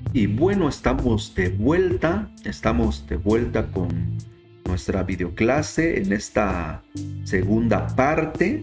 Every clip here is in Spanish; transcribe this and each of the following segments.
Y bueno, estamos de vuelta con nuestra videoclase en esta segunda parte.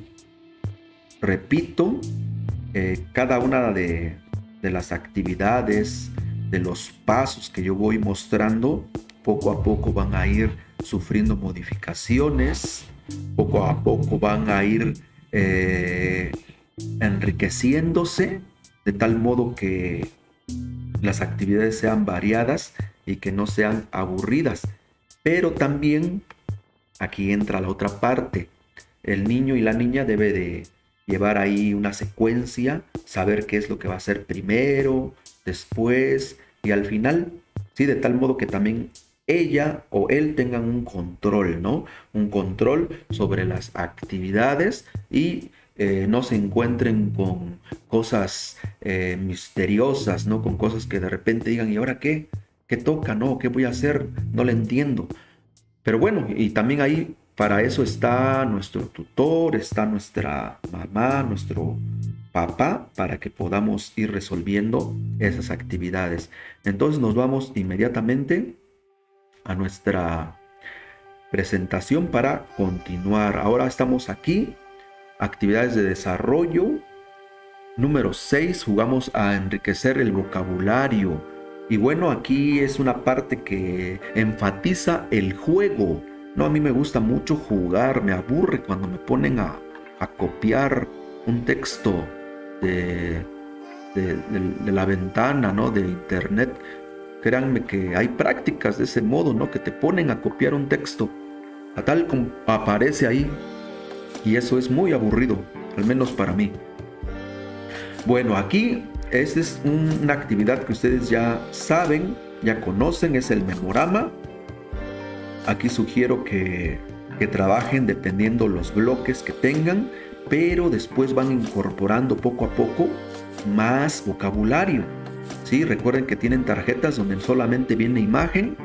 Repito, cada una de las actividades, de los pasos que yo voy mostrando, poco a poco van a ir sufriendo modificaciones, poco a poco van a ir eh, enriqueciéndose, de tal modo que las actividades sean variadas y que no sean aburridas. Pero también aquí entra la otra parte. El niño y la niña debe de llevar ahí una secuencia, saber qué es lo que va a hacer primero, después y al final, ¿sí? De tal modo que también ella o él tengan un control, ¿no? Un control sobre las actividades y no se encuentren con cosas misteriosas, ¿no? Con cosas que de repente digan, ¿y ahora qué? ¿Qué toca? ¿No? ¿Qué voy a hacer? No le entiendo. Pero bueno, y también ahí para eso está nuestro tutor, está nuestra mamá, nuestro papá, para que podamos ir resolviendo esas actividades. Entonces nos vamos inmediatamente a nuestra presentación para continuar. Ahora estamos aquí, actividades de desarrollo. Número 6, jugamos a enriquecer el vocabulario. Y bueno, aquí es una parte que enfatiza el juego. No, a mí me gusta mucho jugar, me aburre cuando me ponen a copiar un texto de, de la ventana, ¿no? De internet. Créanme que hay prácticas de ese modo, ¿no? Que te ponen a copiar un texto, a tal como aparece ahí. Y eso es muy aburrido, al menos para mí. Bueno, aquí esta es una actividad que ustedes ya saben, ya conocen, es el memorama. Aquí sugiero que trabajen dependiendo los bloques que tengan, pero después van incorporando poco a poco más vocabulario. ¿Sí? Recuerden que tienen tarjetas donde solamente viene imagen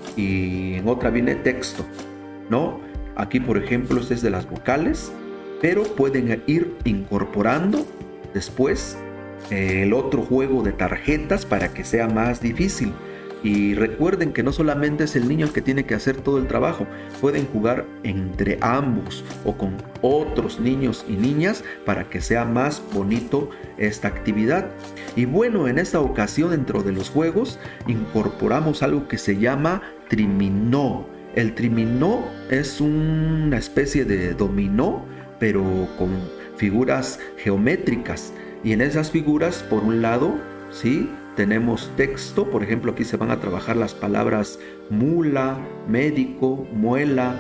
y en otra viene texto, ¿no? Aquí, por ejemplo, este es de las vocales, pero pueden ir incorporando después el otro juego de tarjetas para que sea más difícil. Y recuerden que no solamente es el niño el que tiene que hacer todo el trabajo, pueden jugar entre ambos o con otros niños y niñas para que sea más bonito esta actividad. Y bueno, en esta ocasión dentro de los juegos incorporamos algo que se llama triminó. El triminó es una especie de dominó, pero con figuras geométricas. Y en esas figuras, por un lado, ¿sí? Tenemos texto, por ejemplo, aquí se van a trabajar las palabras mula, médico, muela,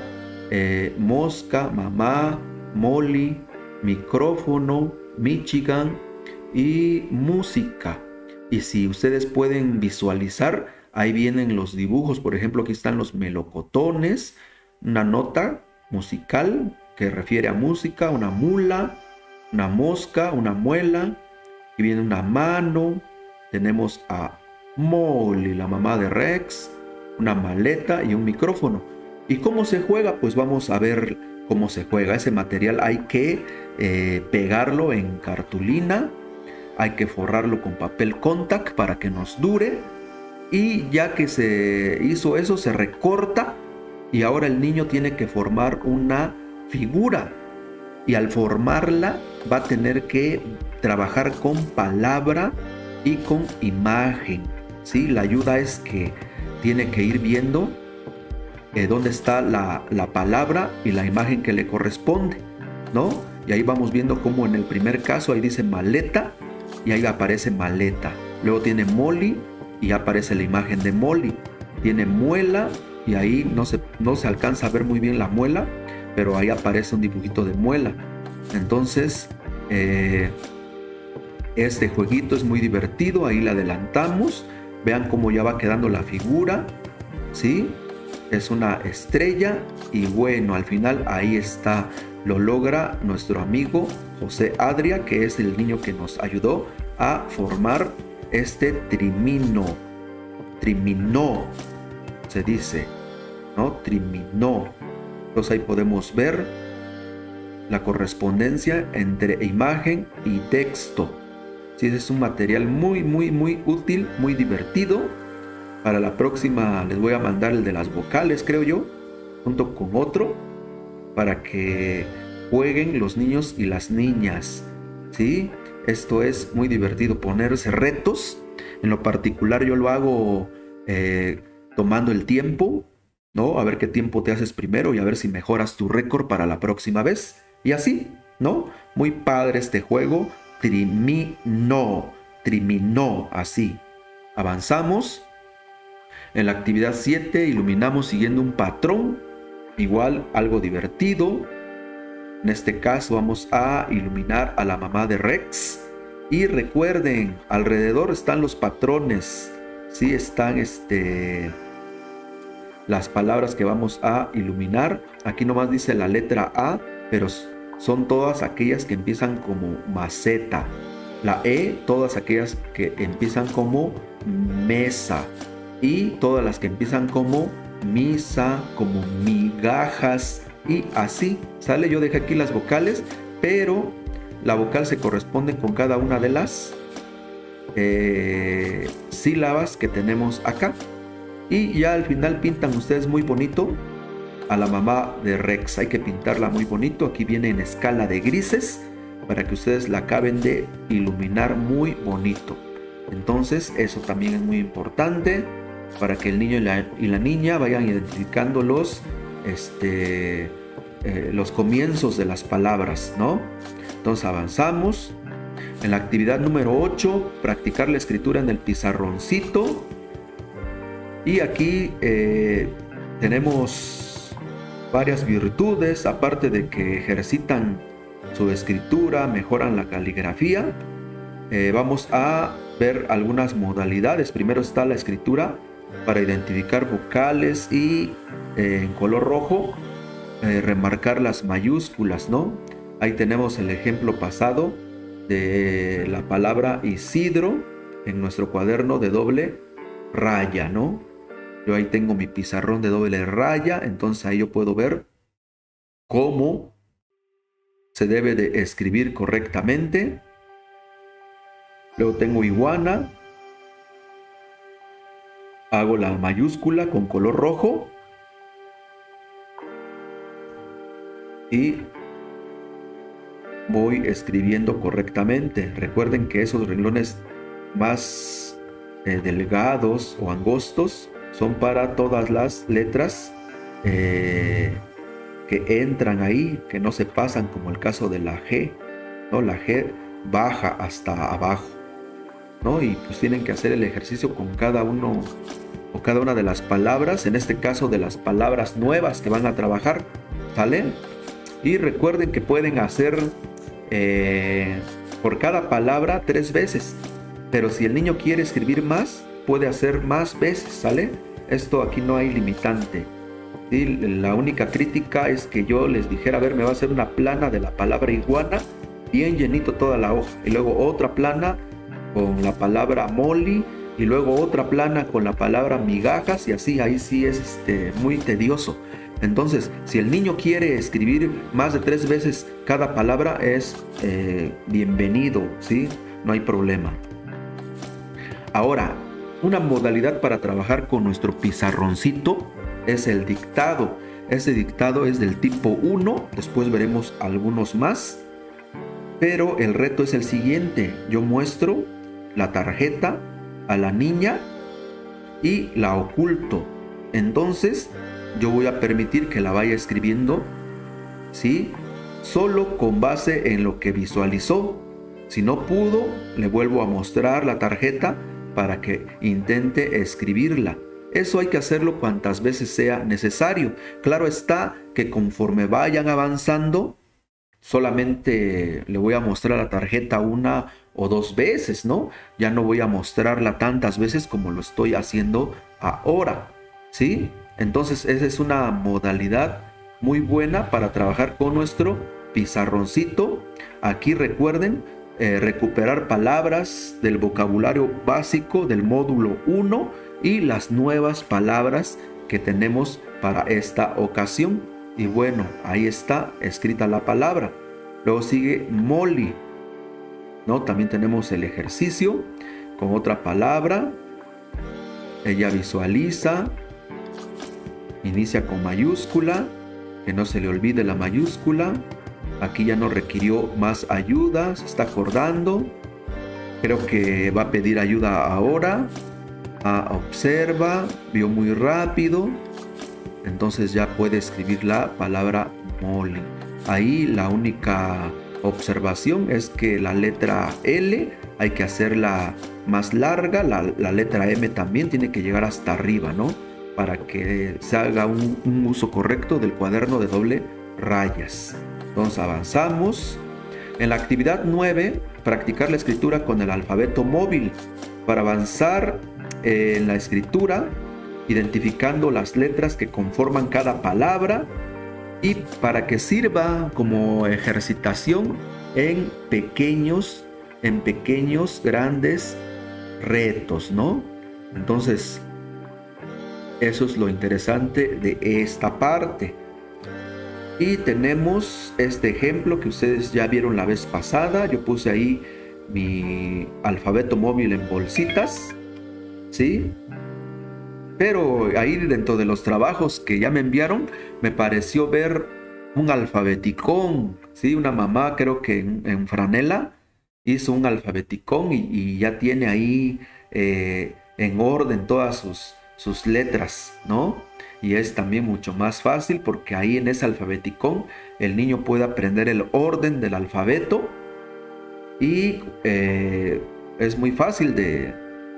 mosca, mamá, Molly, micrófono, Michigan y música. Y si ustedes pueden visualizar, ahí vienen los dibujos, por ejemplo, aquí están los melocotones, una nota musical que refiere a música, una mula, una mosca, una muela, y viene una mano. Tenemos a Molly, la mamá de Rex, una maleta y un micrófono. ¿Y cómo se juega? Pues vamos a ver cómo se juega. Ese material hay que pegarlo en cartulina, hay que forrarlo con papel contact para que nos dure. Y ya que se hizo eso, se recorta y ahora el niño tiene que formar una figura. Y al formarla va a tener que trabajar con palabra y con imagen, ¿sí? La ayuda es que tiene que ir viendo dónde está la palabra y la imagen que le corresponde, ¿no? Y ahí vamos viendo cómo en el primer caso ahí dice maleta y ahí aparece maleta. Luego tiene Molly y aparece la imagen de Molly. Tiene muela y ahí no se alcanza a ver muy bien la muela, pero ahí aparece un dibujito de muela. Entonces, este jueguito es muy divertido, ahí la adelantamos. Vean cómo ya va quedando la figura, ¿sí? Es una estrella y bueno, al final ahí está. Lo logra nuestro amigo José Adria, que es el niño que nos ayudó a formar este trimino. Triminó, se dice, ¿no? Triminó. Entonces ahí podemos ver la correspondencia entre imagen y texto. Sí, ese es un material muy, muy, muy útil, muy divertido. Para la próxima les voy a mandar el de las vocales, creo yo, junto con otro, para que jueguen los niños y las niñas. ¿Sí? Esto es muy divertido, ponerse retos. En lo particular yo lo hago tomando el tiempo, ¿no? A ver qué tiempo te haces primero y a ver si mejoras tu récord para la próxima vez. Y así, ¿no? Muy padre este juego. Triminó, así. Avanzamos. En la actividad 7 iluminamos siguiendo un patrón, igual algo divertido. En este caso vamos a iluminar a la mamá de Rex. Y recuerden, alrededor están los patrones. Sí, están las palabras que vamos a iluminar. Aquí nomás dice la letra A, pero son todas aquellas que empiezan como maceta. La E, todas aquellas que empiezan como mesa. Y todas las que empiezan como misa, como migajas. Y así, ¿sale? Yo dejé aquí las vocales, pero la vocal se corresponde con cada una de las sílabas que tenemos acá. Y ya al final pintan ustedes muy bonito a la mamá de Rex. Hay que pintarla muy bonito. Aquí viene en escala de grises para que ustedes la acaben de iluminar muy bonito. Entonces eso también es muy importante para que el niño y la niña vayan identificando los comienzos de las palabras, ¿no? Entonces avanzamos. En la actividad número 8, practicar la escritura en el pizarroncito. Y aquí tenemos varias virtudes, aparte de que ejercitan su escritura, mejoran la caligrafía. Vamos a ver algunas modalidades. Primero está la escritura para identificar vocales y en color rojo remarcar las mayúsculas, ¿no? Ahí tenemos el ejemplo pasado de la palabra Isidro en nuestro cuaderno de doble raya, ¿no? Yo ahí tengo mi pizarrón de doble raya, entonces ahí yo puedo ver cómo se debe de escribir correctamente. Luego tengo iguana. Hago la mayúscula con color rojo. Y voy escribiendo correctamente. Recuerden que esos renglones más delgados o angostos son para todas las letras que entran ahí, que no se pasan, como el caso de la G, ¿no? La G baja hasta abajo, ¿no? Y pues tienen que hacer el ejercicio con cada uno o cada una de las palabras, en este caso de las palabras nuevas que van a trabajar, ¿sale? Y recuerden que pueden hacer por cada palabra 3 veces, pero si el niño quiere escribir más, puede hacer más veces, ¿sale? Esto aquí no hay limitante. ¿Sí? La única crítica es que yo les dijera, a ver, me va a hacer una plana de la palabra iguana, bien llenito toda la hoja, y luego otra plana con la palabra molly, y luego otra plana con la palabra migajas, y así, ahí sí es muy tedioso. Entonces, si el niño quiere escribir más de 3 veces cada palabra, es bienvenido, ¿sí? No hay problema. Ahora, una modalidad para trabajar con nuestro pizarroncito es el dictado. Ese dictado es del tipo 1, después veremos algunos más. Pero el reto es el siguiente: yo muestro la tarjeta a la niña y la oculto. Entonces, yo voy a permitir que la vaya escribiendo, ¿sí? Solo con base en lo que visualizó. Si no pudo, le vuelvo a mostrar la tarjeta para que intente escribirla. Eso hay que hacerlo cuantas veces sea necesario. Claro está que conforme vayan avanzando, solamente le voy a mostrar la tarjeta 1 o 2 veces, ¿no? Ya no voy a mostrarla tantas veces como lo estoy haciendo ahora, ¿sí? Entonces esa es una modalidad muy buena para trabajar con nuestro pizarroncito. Aquí recuerden recuperar palabras del vocabulario básico del módulo 1 y las nuevas palabras que tenemos para esta ocasión. Y bueno, ahí está escrita la palabra. Luego sigue molly. ¿no? También tenemos el ejercicio con otra palabra. Ella visualiza, inicia con mayúscula, que no se le olvide la mayúscula. Aquí ya no requirió más ayuda, se está acordando. Creo que va a pedir ayuda ahora. Observa, vio muy rápido. Entonces ya puede escribir la palabra Molly. Ahí la única observación es que la letra L hay que hacerla más larga. La letra M también tiene que llegar hasta arriba, ¿no? Para que se haga un uso correcto del cuaderno de doble rayas. Entonces avanzamos. En la actividad 9, practicar la escritura con el alfabeto móvil. Para avanzar en la escritura, identificando las letras que conforman cada palabra y para que sirva como ejercitación en pequeños grandes retos, ¿no? Entonces, eso es lo interesante de esta parte. Y tenemos este ejemplo que ustedes ya vieron la vez pasada. Yo puse ahí mi alfabeto móvil en bolsitas, ¿sí? Pero ahí dentro de los trabajos que ya me enviaron, me pareció ver un alfabeticón, ¿sí? Una mamá, creo que en franela, hizo un alfabeticón y ya tiene ahí en orden todas sus letras, ¿no? Y es también mucho más fácil porque ahí en ese alfabeticón el niño puede aprender el orden del alfabeto y es muy fácil de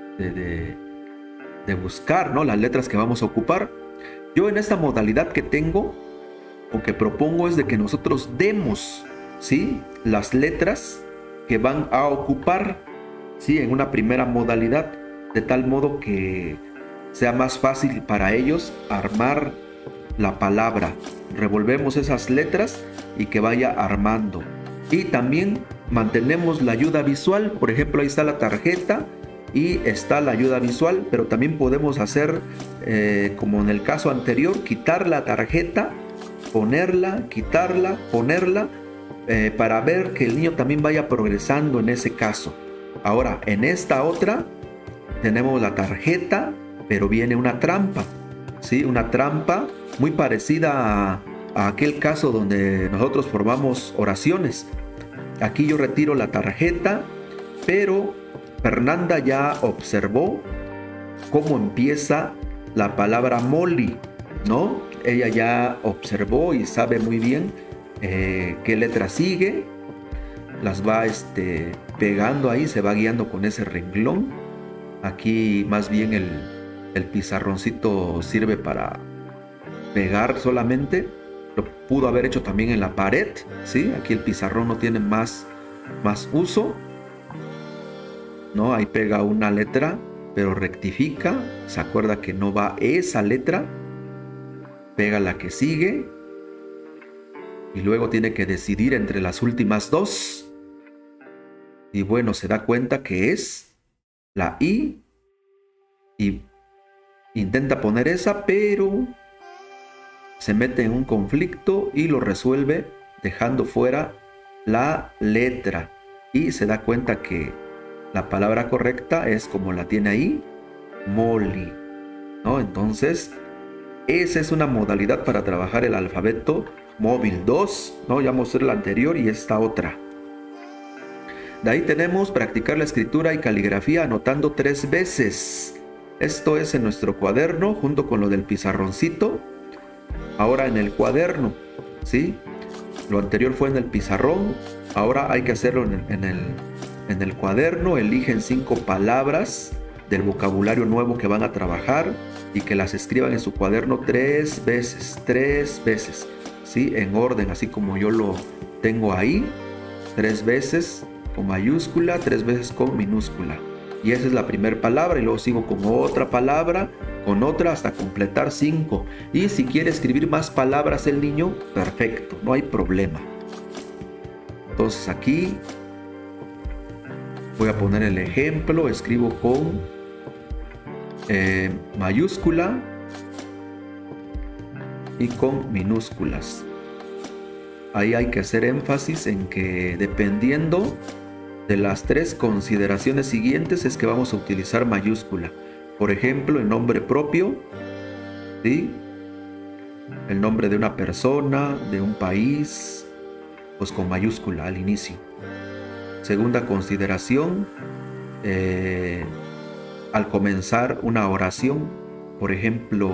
buscar, ¿no? Las letras que vamos a ocupar. Yo en esta modalidad que tengo o que propongo es de que nosotros demos, ¿sí? Las letras que van a ocupar, ¿sí? En una primera modalidad, de tal modo que sea más fácil para ellos armar la palabra. Revolvemos esas letras y que vaya armando. Y también mantenemos la ayuda visual. Por ejemplo, ahí está la tarjeta y está la ayuda visual, pero también podemos hacer como en el caso anterior, quitar la tarjeta, ponerla, quitarla, ponerla, para ver que el niño también vaya progresando en ese caso. Ahora, en esta otra tenemos la tarjeta, pero viene una trampa, ¿sí? Una trampa muy parecida a aquel caso donde nosotros formamos oraciones. Aquí yo retiro la tarjeta, pero Fernanda ya observó cómo empieza la palabra Molly, ¿no? Ella ya observó y sabe muy bien qué letra sigue. Las va pegando ahí, se va guiando con ese renglón. Aquí más bien el pizarroncito sirve para pegar solamente. Lo pudo haber hecho también en la pared, ¿sí? Aquí el pizarrón no tiene más uso, ¿no? Ahí pega una letra, pero rectifica, se acuerda que no va esa letra, pega la que sigue y luego tiene que decidir entre las últimas dos. Y bueno, se da cuenta que es la I y intenta poner esa, pero se mete en un conflicto y lo resuelve dejando fuera la letra. Y se da cuenta que la palabra correcta es como la tiene ahí, Molly, ¿no? Entonces, esa es una modalidad para trabajar el alfabeto móvil 2, ¿no? Ya mostré la anterior y esta otra. De ahí tenemos practicar la escritura y caligrafía anotando 3 veces. Esto es en nuestro cuaderno junto con lo del pizarroncito. Ahora en el cuaderno, ¿sí? Lo anterior fue en el pizarrón, ahora hay que hacerlo en el cuaderno. Eligen 5 palabras del vocabulario nuevo que van a trabajar y que las escriban en su cuaderno 3 veces, ¿sí? En orden, así como yo lo tengo ahí, 3 veces con mayúscula, 3 veces con minúscula. Y esa es la primera palabra y luego sigo con otra palabra, con otra hasta completar 5. Y si quiere escribir más palabras el niño, perfecto, no hay problema. Entonces aquí voy a poner el ejemplo, escribo con mayúscula y con minúsculas. Ahí hay que hacer énfasis en que dependiendo de las tres consideraciones siguientes es que vamos a utilizar mayúscula. Por ejemplo, el nombre propio, ¿sí? El nombre de una persona, de un país, pues con mayúscula al inicio. Segunda consideración, al comenzar una oración, por ejemplo,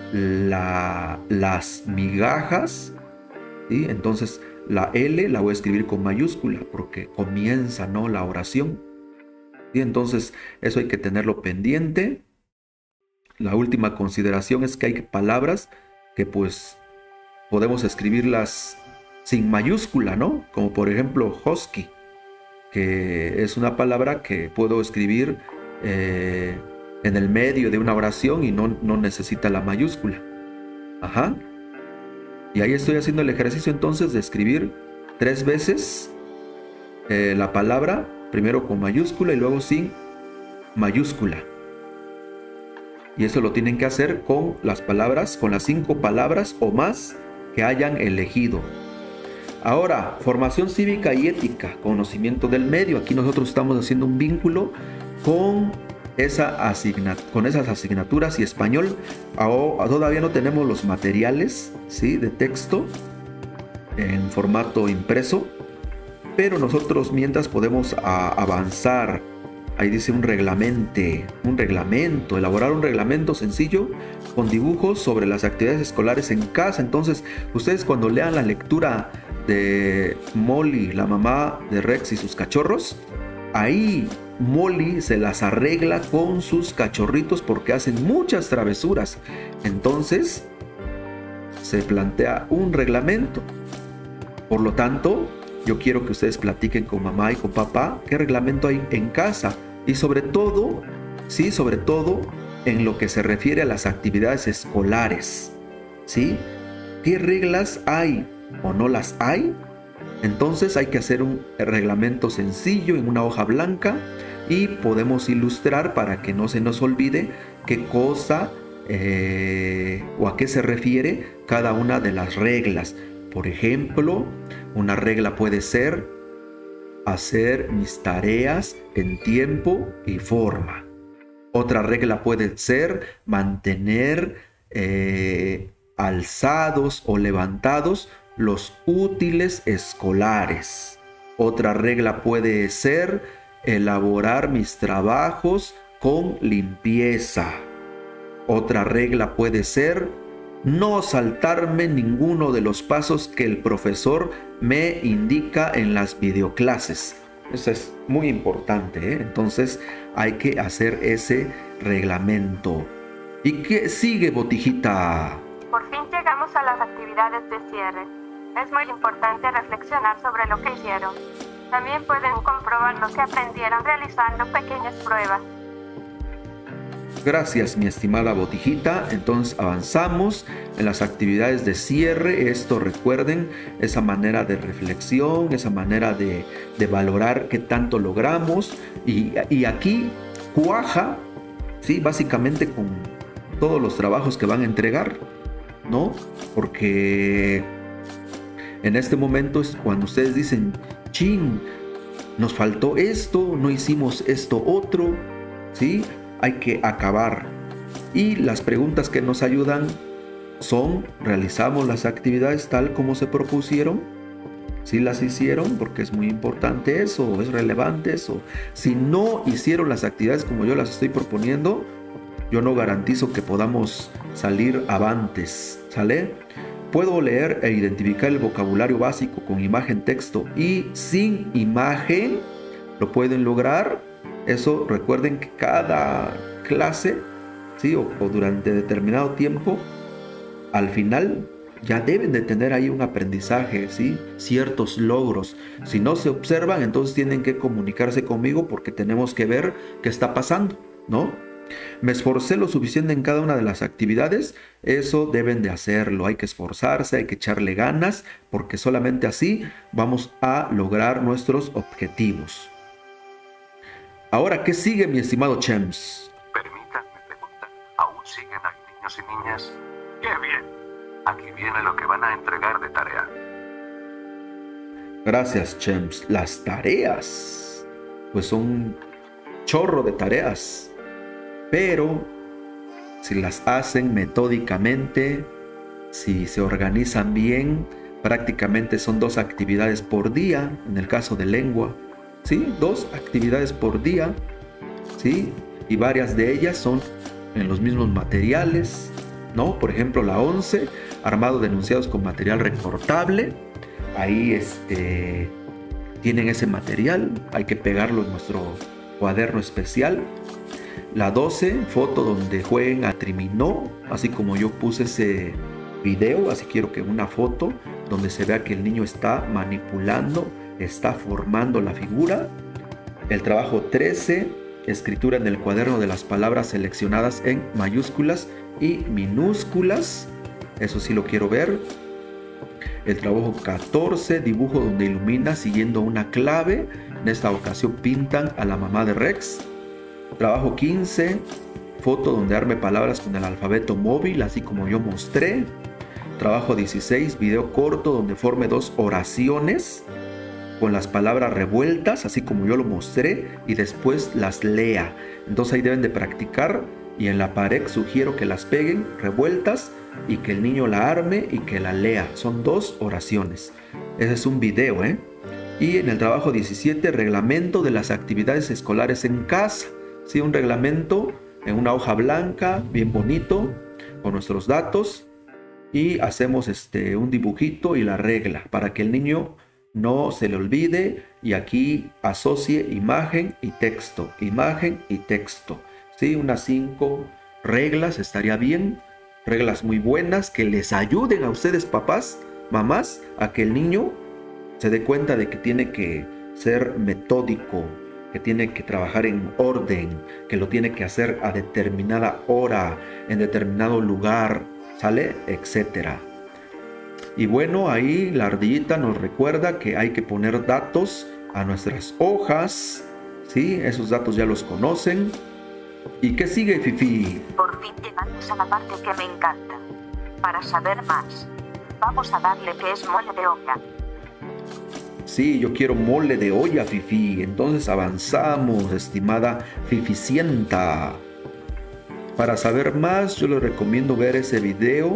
las migajas, ¿sí? Entonces la L la voy a escribir con mayúscula porque comienza, ¿no?, la oración. ¿Sí? Entonces eso hay que tenerlo pendiente. La última consideración es que hay palabras que pues podemos escribirlas sin mayúscula, ¿no? Como por ejemplo husky, que es una palabra que puedo escribir en el medio de una oración y no necesita la mayúscula. Ajá. Y ahí estoy haciendo el ejercicio entonces de escribir 3 veces la palabra, primero con mayúscula y luego sin mayúscula. Y eso lo tienen que hacer con las palabras, con las 5 palabras o más que hayan elegido. Ahora, formación cívica y ética, conocimiento del medio. Aquí nosotros estamos haciendo un vínculo con esas asignaturas y español. Todavía no tenemos los materiales, ¿sí?, de texto en formato impreso, pero nosotros mientras podemos avanzar. Ahí dice un reglamento, elaborar un reglamento sencillo con dibujos sobre las actividades escolares en casa. Entonces, ustedes cuando lean la lectura de Molly, la mamá de Rex y sus cachorros, ahí Molly se las arregla con sus cachorritos porque hacen muchas travesuras. Entonces, se plantea un reglamento. Por lo tanto, yo quiero que ustedes platiquen con mamá y con papá qué reglamento hay en casa y sobre todo, sí, sobre todo en lo que se refiere a las actividades escolares, ¿sí? ¿Qué reglas hay o no las hay? Entonces hay que hacer un reglamento sencillo en una hoja blanca y podemos ilustrar para que no se nos olvide qué cosa o a qué se refiere cada una de las reglas. Por ejemplo, una regla puede ser hacer mis tareas en tiempo y forma. Otra regla puede ser mantener alzados o levantados los útiles escolares. Otra regla puede ser elaborar mis trabajos con limpieza. Otra regla puede ser no saltarme ninguno de los pasos que el profesor me indica en las videoclases. Eso es muy importante, ¿eh? Entonces hay que hacer ese reglamento. ¿Y qué sigue, Botijita? Por fin llegamos a las actividades de cierre. Es muy importante reflexionar sobre lo que hicieron. También pueden comprobar lo que aprendieron realizando pequeñas pruebas. Gracias, mi estimada Botijita. Entonces avanzamos en las actividades de cierre. Esto, recuerden, esa manera de reflexión, esa manera de valorar qué tanto logramos. Y aquí cuaja, ¿sí?, básicamente con todos los trabajos que van a entregar, ¿no? Porque en este momento es cuando ustedes dicen, chin, nos faltó esto, no hicimos esto otro, ¿sí? Hay que acabar. Y las preguntas que nos ayudan son: ¿realizamos las actividades tal como se propusieron? ¿Sí las hicieron? Porque es muy importante eso, es relevante eso. Si no hicieron las actividades como yo las estoy proponiendo, yo no garantizo que podamos salir avantes, ¿sale? Puedo leer e identificar el vocabulario básico con imagen, texto y sin imagen. ¿Lo pueden lograr? Eso, recuerden que cada clase, ¿sí?, o durante determinado tiempo, al final ya deben de tener ahí un aprendizaje, ¿sí?, ciertos logros. Si no se observan, entonces tienen que comunicarse conmigo porque tenemos que ver qué está pasando, ¿no? Me esforcé lo suficiente en cada una de las actividades. Eso deben de hacerlo. Hay que esforzarse, hay que echarle ganas, porque solamente así vamos a lograr nuestros objetivos. Ahora, ¿qué sigue, mi estimado Chems? Permítanme preguntar, ¿aún siguen ahí niños y niñas? ¡Qué bien! Aquí viene lo que van a entregar de tarea. Gracias, Chems. Las tareas. pues son chorro de tareas, pero si las hacen metódicamente, si se organizan bien, prácticamente son 2 actividades por día, en el caso de lengua, ¿sí? 2 actividades por día, ¿sí? Y varias de ellas son en los mismos materiales, ¿no? Por ejemplo, la 11, armado de enunciados con material recortable. Ahí tienen ese material, hay que pegarlo en nuestro cuaderno especial. La 12, foto donde jueguen a triminó, así como yo puse ese video, así quiero que una foto donde se vea que el niño está manipulando, está formando la figura. El trabajo 13, escritura en el cuaderno de las palabras seleccionadas en mayúsculas y minúsculas, eso sí lo quiero ver. El trabajo 14, dibujo donde ilumina siguiendo una clave, en esta ocasión pintan a la mamá de Rex. Trabajo 15, foto donde arme palabras con el alfabeto móvil, así como yo mostré. Trabajo 16, video corto donde forme 2 oraciones con las palabras revueltas, así como yo lo mostré, y después las lea. Entonces ahí deben de practicar, y en la pared sugiero que las peguen revueltas y que el niño la arme y que la lea. Son 2 oraciones. Ese es un video, ¿eh? Y en el trabajo 17, reglamento de las actividades escolares en casa. Sí, un reglamento en una hoja blanca, bien bonito, con nuestros datos, y hacemos un dibujito y la regla para que el niño no se le olvide, y aquí asocie imagen y texto, ¿sí? Unas 5 reglas estaría bien, reglas muy buenas que les ayuden a ustedes, papás, mamás, a que el niño se dé cuenta de que tiene que ser metódico, que tiene que trabajar en orden, que lo tiene que hacer a determinada hora, en determinado lugar, ¿sale? Etcétera. Y bueno, ahí la ardillita nos recuerda que hay que poner datos a nuestras hojas, ¿sí? Esos datos ya los conocen. ¿Y qué sigue, Fifi? Por fin llegamos a la parte que me encanta. Para saber más, vamos a darle qué es mole de olla. Sí, yo quiero mole de olla, Fifi. Entonces avanzamos, estimada Fificienta. Para saber más, yo les recomiendo ver ese video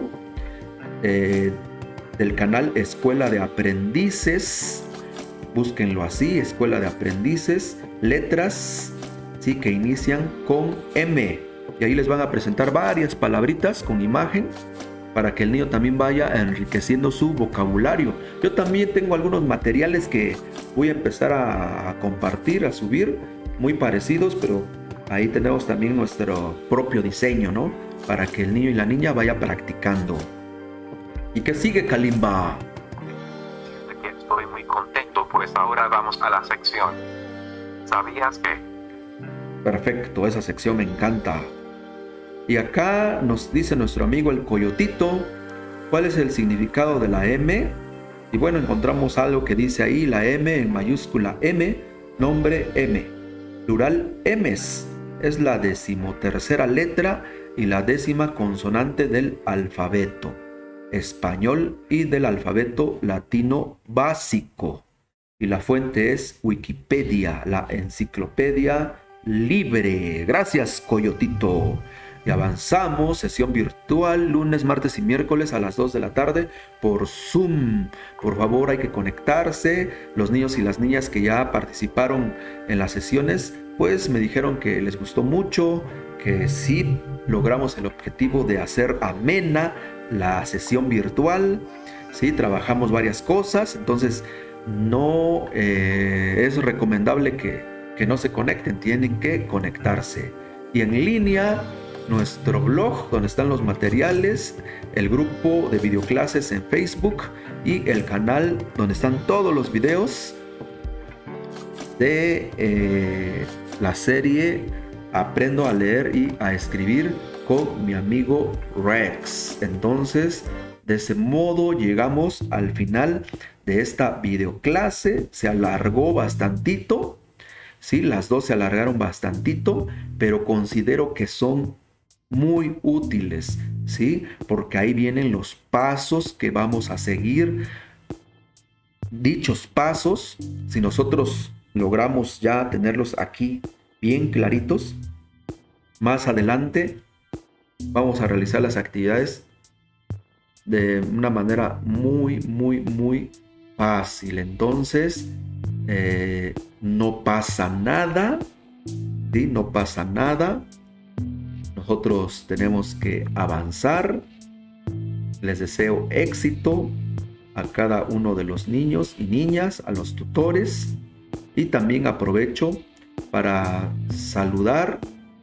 del canal Escuela de Aprendices. Búsquenlo así, Escuela de Aprendices. Letras, sí, que inician con M. Y ahí les van a presentar varias palabritas con imagen para que el niño también vaya enriqueciendo su vocabulario. Yo también tengo algunos materiales que voy a empezar a compartir, a subir, muy parecidos, pero ahí tenemos también nuestro propio diseño, ¿no? Para que el niño y la niña vaya practicando. ¿Y qué sigue, Kalimba? Estoy muy contento, pues ahora vamos a la sección ¿Sabías qué? Perfecto, esa sección me encanta. Y acá nos dice nuestro amigo el Coyotito, ¿cuál es el significado de la M? Y bueno, encontramos algo que dice ahí, la M en mayúscula M, nombre M, plural Ms. Es la 13ª letra y la 10ª consonante del alfabeto español y del alfabeto latino básico. Y la fuente es Wikipedia, la enciclopedia libre. Gracias, Coyotito. Y avanzamos, sesión virtual, lunes, martes y miércoles a las 2 de la tarde por Zoom. Por favor, hay que conectarse. Los niños y las niñas que ya participaron en las sesiones, pues me dijeron que les gustó mucho, que sí logramos el objetivo de hacer amena la sesión virtual. Sí, trabajamos varias cosas, entonces no es recomendable que no se conecten, tienen que conectarse. Y en línea, nuestro blog donde están los materiales, el grupo de videoclases en Facebook y el canal donde están todos los videos de la serie Aprendo a leer y a escribir con mi amigo Rex. Entonces, de ese modo llegamos al final de esta videoclase. Se alargó bastantito, sí, las dos se alargaron bastantito, pero considero que son muy útiles, ¿sí? Porque ahí vienen los pasos que vamos a seguir. Dichos pasos, si nosotros logramos ya tenerlos aquí bien claritos, más adelante vamos a realizar las actividades de una manera muy fácil. Entonces, no pasa nada, ¿sí? No pasa nada. Nosotros tenemos que avanzar. Les deseo éxito a cada uno de los niños y niñas, a los tutores, y también aprovecho para saludar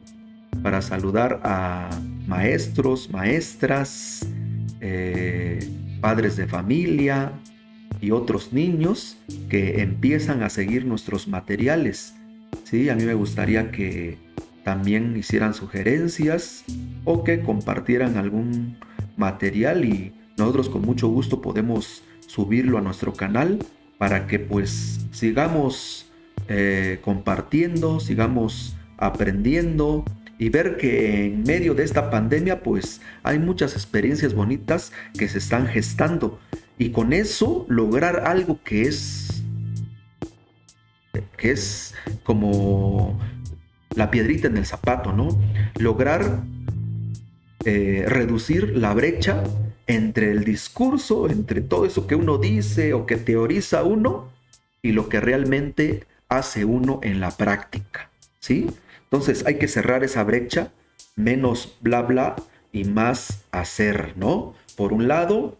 a maestros, maestras, padres de familia y otros niños que empiezan a seguir nuestros materiales. Sí, a mí me gustaría que también hicieran sugerencias o que compartieran algún material y nosotros con mucho gusto podemos subirlo a nuestro canal para que pues sigamos compartiendo, sigamos aprendiendo y ver que en medio de esta pandemia pues hay muchas experiencias bonitas que se están gestando y con eso lograr algo que es como la piedrita en el zapato, ¿no? Lograr reducir la brecha entre el discurso, entre todo eso que uno dice o que teoriza uno y lo que realmente hace uno en la práctica, ¿sí? Entonces hay que cerrar esa brecha, menos bla bla y más hacer, ¿no? Por un lado,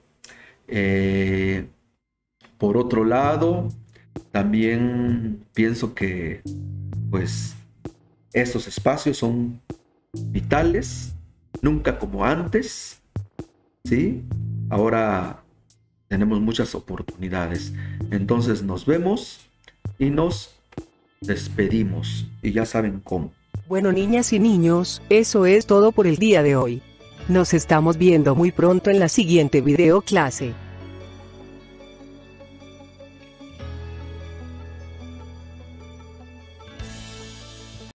por otro lado, también pienso que pues estos espacios son vitales, nunca como antes, ¿sí? Ahora tenemos muchas oportunidades. Entonces nos vemos y nos despedimos. Y ya saben cómo. Bueno, niñas y niños, eso es todo por el día de hoy. Nos estamos viendo muy pronto en la siguiente video clase.